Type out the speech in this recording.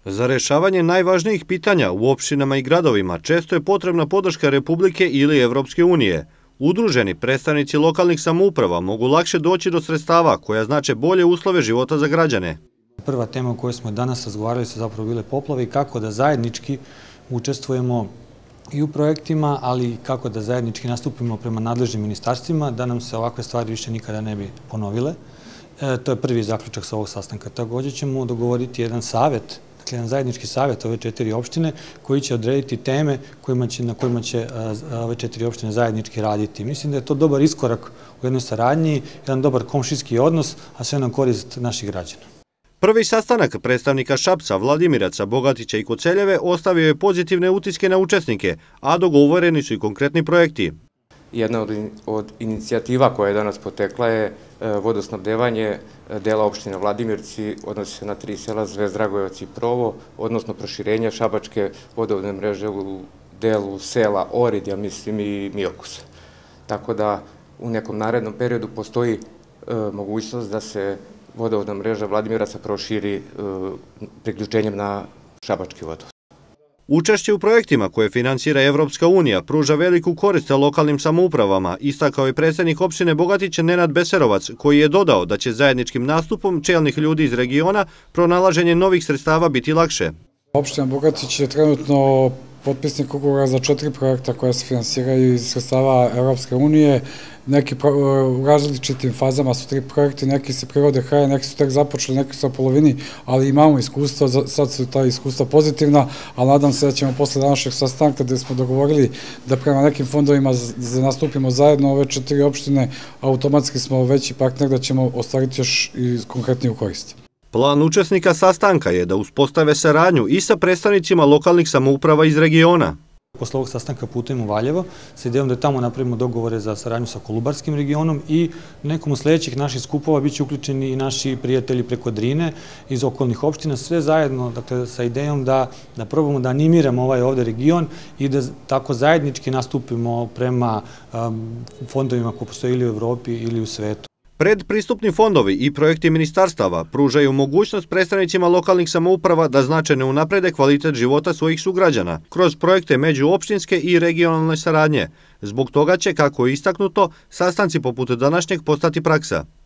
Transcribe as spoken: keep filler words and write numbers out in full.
Za rešavanje najvažnijih pitanja u opštinama i gradovima često je potrebna podrška Republike ili Evropske unije. Udruženi predstavnici lokalnih samouprava mogu lakše doći do sredstava koja znače bolje uslove života za građane. Prva tema o kojoj smo danas razgovarali su zapravo bile poplave i kako da zajednički učestvujemo i u projektima, ali i kako da zajednički nastupimo prema nadležnim ministarstvima, da nam se ovakve stvari više nikada ne bi ponovile. To je prvi zaključak sa ovog sastanka. Također ćemo dogovoriti jedan savjet, dakle jedan zajednički savjet ove četiri opštine koji će odrediti teme na kojima će ove četiri opštine zajednički raditi. Mislim da je to dobar iskorak u jednoj saradnji, jedan dobar komšijski odnos, a sve na korist naših građana. Prvi sastanak predstavnika Šapca, Vladimiraca, Bogatića i Koceljeve ostavio je pozitivne utiske na učesnike, a dogovoreni su i konkretni projekti. Jedna od inicijativa koja je danas potekla je vodosnabdevanje dela opštine Vladimirci, odnosi se na tri sela Zvezd, Dragojevac i Provo, odnosno proširenje šabačke vodovodne mreže u delu sela Orid, ja mislim, i Miokus. Tako da u nekom narednom periodu postoji mogućnost da se vodovodna mreža Vladimiraca proširi priključenjem na šabački vodovod. Učešće u projektima koje finansira Evropska unija pruža veliku korist lokalnim samoupravama, istakao je predsjednik opštine Bogatić Nenad Beserovac, koji je dodao da će zajedničkim nastupom čelnih ljudi iz regiona pronalaženje novih sredstava biti lakše. Opština Bogatić je trenutno potpisnik ugovora za četiri projekta koja se finansiraju iz sredstava Evropske unije. Neki u različitim fazama su tri projekti, neki se privode kraja, neki su tek započeli, neki su na polovini, ali imamo iskustva, sad su ta iskustva pozitivna, ali nadam se da ćemo posle današnjeg sastanka gde smo dogovorili da prema nekim fondovima nastupimo zajedno ove četiri opštine, automatski smo veći partner da ćemo ostvariti još i konkretniju korist. Plan učesnika sastanka je da uspostave saradnju i sa predstavnicima lokalnih samouprava iz regiona. Posle ovog sastanka putujemo u Valjevo sa idejom da tamo napravimo dogovore za saradnju sa Kolubarskim regionom i nekom od sledećih naših skupova biće uključeni i naši prijatelji preko Drine iz okolnih opština, sve zajedno, dakle, sa idejom da probamo da animiramo ovaj ovde region i da tako zajednički nastupimo prema fondovima koji postoje ili u Evropi ili u svetu. Predpristupni fondovi i projekti ministarstava pružaju mogućnost predstavnicima lokalnih samouprava da značajno unaprede kvalitet života svojih sugrađana kroz projekte međuopštinske i regionalne saradnje. Zbog toga će, kako je istaknuto, sastanci poput današnjeg postati praksa.